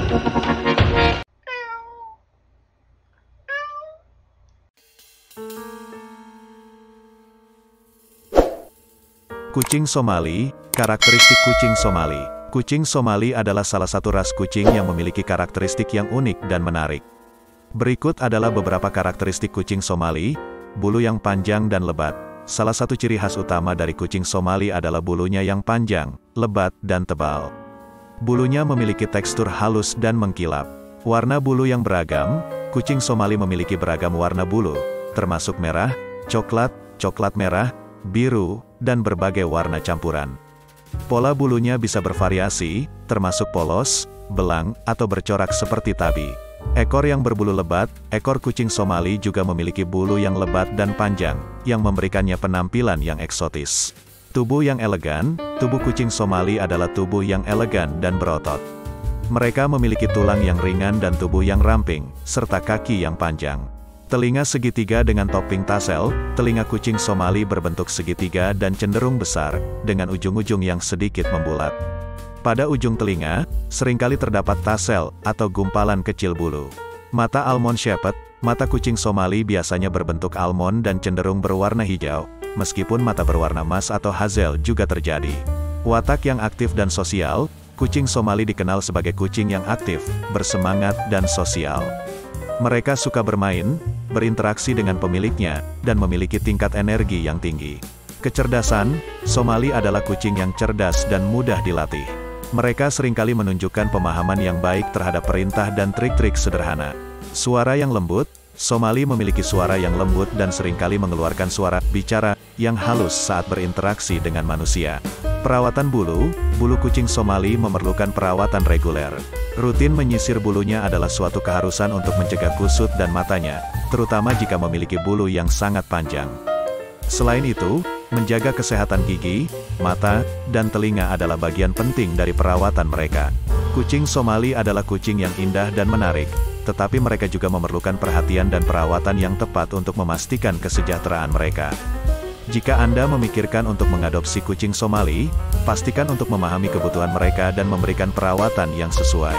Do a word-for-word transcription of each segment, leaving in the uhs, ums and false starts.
Kucing Somali. Karakteristik kucing Somali. Kucing Somali adalah salah satu ras kucing yang memiliki karakteristik yang unik dan menarik. Berikut adalah beberapa karakteristik kucing Somali. Bulu yang panjang dan lebat. Salah satu ciri khas utama dari kucing Somali adalah bulunya yang panjang, lebat, dan tebal. Bulunya memiliki tekstur halus dan mengkilap. Warna bulu yang beragam. Kucing Somali memiliki beragam warna bulu, termasuk merah, coklat, coklat merah, biru, dan berbagai warna campuran. Pola bulunya bisa bervariasi, termasuk polos, belang, atau bercorak seperti tabi. Ekor yang berbulu lebat. Ekor kucing Somali juga memiliki bulu yang lebat dan panjang, yang memberikannya penampilan yang eksotis. Tubuh yang elegan. Tubuh kucing Somali adalah tubuh yang elegan dan berotot. Mereka memiliki tulang yang ringan dan tubuh yang ramping, serta kaki yang panjang. Telinga segitiga dengan topping tasel. Telinga kucing Somali berbentuk segitiga dan cenderung besar, dengan ujung-ujung yang sedikit membulat. Pada ujung telinga, seringkali terdapat tasel, atau gumpalan kecil bulu. Mata almond shepherd. Mata kucing Somali biasanya berbentuk almond dan cenderung berwarna hijau, meskipun mata berwarna emas atau hazel juga terjadi. Watak yang aktif dan sosial. Kucing Somali dikenal sebagai kucing yang aktif, bersemangat, dan sosial. Mereka suka bermain, berinteraksi dengan pemiliknya, dan memiliki tingkat energi yang tinggi. Kecerdasan. Somali adalah kucing yang cerdas dan mudah dilatih. Mereka seringkali menunjukkan pemahaman yang baik terhadap perintah dan trik-trik sederhana. Suara yang lembut. Somali memiliki suara yang lembut dan seringkali mengeluarkan suara bicara yang halus saat berinteraksi dengan manusia. Perawatan bulu. Bulu kucing Somali memerlukan perawatan reguler. Rutin menyisir bulunya adalah suatu keharusan untuk mencegah kusut dan matanya, terutama jika memiliki bulu yang sangat panjang. Selain itu, menjaga kesehatan gigi, mata, dan telinga adalah bagian penting dari perawatan mereka. Kucing Somali adalah kucing yang indah dan menarik, tetapi mereka juga memerlukan perhatian dan perawatan yang tepat untuk memastikan kesejahteraan mereka. Jika Anda memikirkan untuk mengadopsi kucing Somali, pastikan untuk memahami kebutuhan mereka dan memberikan perawatan yang sesuai.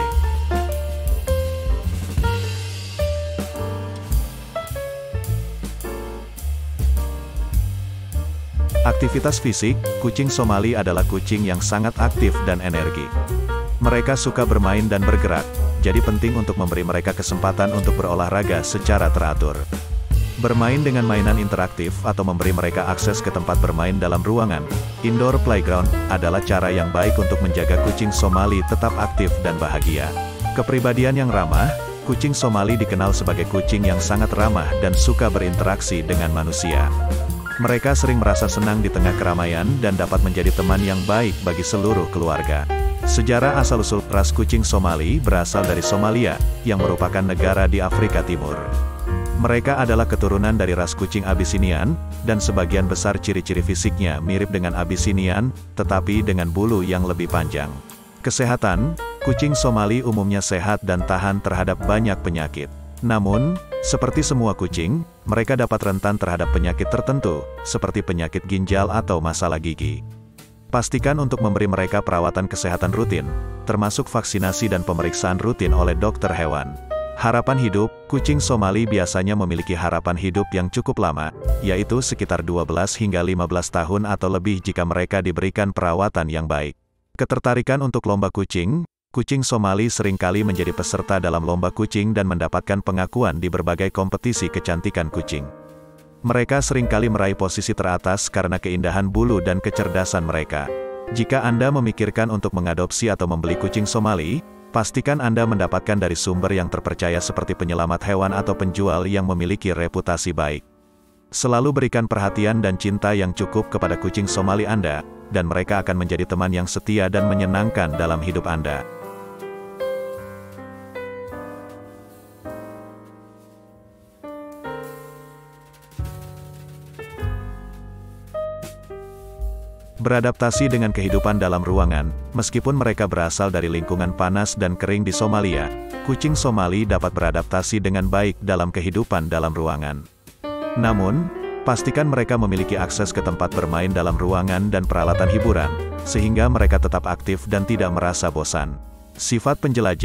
Aktivitas fisik. Kucing Somali adalah kucing yang sangat aktif dan energi. Mereka suka bermain dan bergerak, jadi penting untuk memberi mereka kesempatan untuk berolahraga secara teratur. Bermain dengan mainan interaktif atau memberi mereka akses ke tempat bermain dalam ruangan, indoor playground, adalah cara yang baik untuk menjaga kucing Somali tetap aktif dan bahagia. Kepribadian yang ramah. Kucing Somali dikenal sebagai kucing yang sangat ramah dan suka berinteraksi dengan manusia. Mereka sering merasa senang di tengah keramaian dan dapat menjadi teman yang baik bagi seluruh keluarga. Sejarah asal-usul ras kucing Somali berasal dari Somalia, yang merupakan negara di Afrika Timur. Mereka adalah keturunan dari ras kucing Abyssinian, dan sebagian besar ciri-ciri fisiknya mirip dengan Abyssinian, tetapi dengan bulu yang lebih panjang. Kesehatan. Kucing Somali umumnya sehat dan tahan terhadap banyak penyakit. Namun, seperti semua kucing, mereka dapat rentan terhadap penyakit tertentu, seperti penyakit ginjal atau masalah gigi. Pastikan untuk memberi mereka perawatan kesehatan rutin, termasuk vaksinasi dan pemeriksaan rutin oleh dokter hewan. Harapan hidup. Kucing Somali biasanya memiliki harapan hidup yang cukup lama, yaitu sekitar dua belas hingga lima belas tahun atau lebih jika mereka diberikan perawatan yang baik. Ketertarikan untuk lomba kucing. Kucing Somali seringkali menjadi peserta dalam lomba kucing dan mendapatkan pengakuan di berbagai kompetisi kecantikan kucing. Mereka seringkali meraih posisi teratas karena keindahan bulu dan kecerdasan mereka. Jika Anda memikirkan untuk mengadopsi atau membeli kucing Somali, pastikan Anda mendapatkan dari sumber yang terpercaya seperti penyelamat hewan atau penjual yang memiliki reputasi baik. Selalu berikan perhatian dan cinta yang cukup kepada kucing Somali Anda, dan mereka akan menjadi teman yang setia dan menyenangkan dalam hidup Anda. Beradaptasi dengan kehidupan dalam ruangan. Meskipun mereka berasal dari lingkungan panas dan kering di Somalia, kucing Somali dapat beradaptasi dengan baik dalam kehidupan dalam ruangan. Namun, pastikan mereka memiliki akses ke tempat bermain dalam ruangan dan peralatan hiburan, sehingga mereka tetap aktif dan tidak merasa bosan. Sifat penjelajah.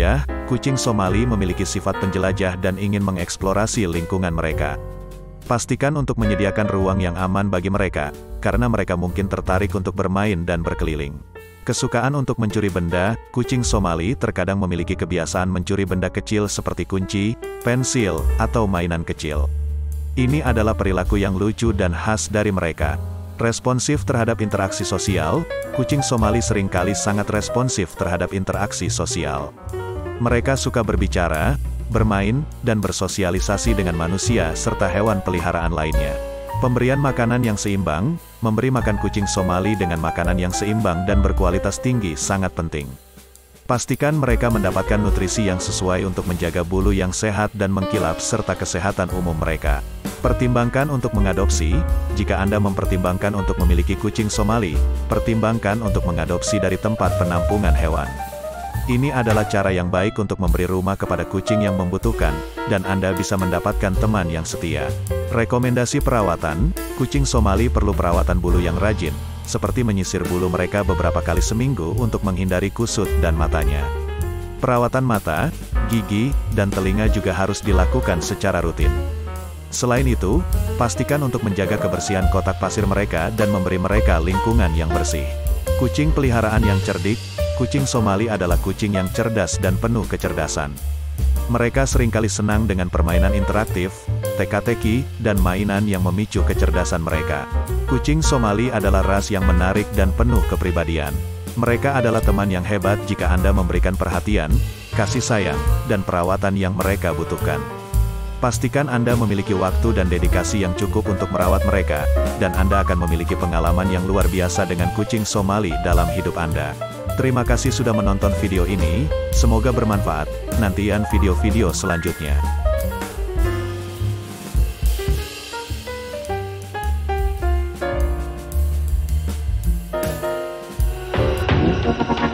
kucing Somali memiliki sifat penjelajah dan ingin mengeksplorasi lingkungan mereka. Pastikan untuk menyediakan ruang yang aman bagi mereka, karena mereka mungkin tertarik untuk bermain dan berkeliling. Kesukaan untuk mencuri benda, kucing Somali terkadang memiliki kebiasaan mencuri benda kecil seperti kunci, pensil, atau mainan kecil. Ini adalah perilaku yang lucu dan khas dari mereka. Responsif terhadap interaksi sosial, kucing Somali seringkali sangat responsif terhadap interaksi sosial. Mereka suka berbicara, bermain, dan bersosialisasi dengan manusia serta hewan peliharaan lainnya. Pemberian makanan yang seimbang, memberi makan kucing Somali dengan makanan yang seimbang dan berkualitas tinggi sangat penting. Pastikan mereka mendapatkan nutrisi yang sesuai untuk menjaga bulu yang sehat dan mengkilap serta kesehatan umum mereka. Pertimbangkan untuk mengadopsi. Jika Anda mempertimbangkan untuk memiliki kucing Somali, pertimbangkan untuk mengadopsi dari tempat penampungan hewan. Ini adalah cara yang baik untuk memberi rumah kepada kucing yang membutuhkan, dan Anda bisa mendapatkan teman yang setia. Rekomendasi perawatan, kucing Somali perlu perawatan bulu yang rajin, seperti menyisir bulu mereka beberapa kali seminggu untuk menghindari kusut dan matanya. Perawatan mata, gigi, dan telinga juga harus dilakukan secara rutin. Selain itu, pastikan untuk menjaga kebersihan kotak pasir mereka dan memberi mereka lingkungan yang bersih. Kucing peliharaan yang cerdik. Kucing Somali adalah kucing yang cerdas dan penuh kecerdasan. Mereka seringkali senang dengan permainan interaktif, teka-teki, dan mainan yang memicu kecerdasan mereka. Kucing Somali adalah ras yang menarik dan penuh kepribadian. Mereka adalah teman yang hebat jika Anda memberikan perhatian, kasih sayang, dan perawatan yang mereka butuhkan. Pastikan Anda memiliki waktu dan dedikasi yang cukup untuk merawat mereka, dan Anda akan memiliki pengalaman yang luar biasa dengan kucing Somali dalam hidup Anda. Terima kasih sudah menonton video ini, semoga bermanfaat. Nantikan video-video selanjutnya. Thank you.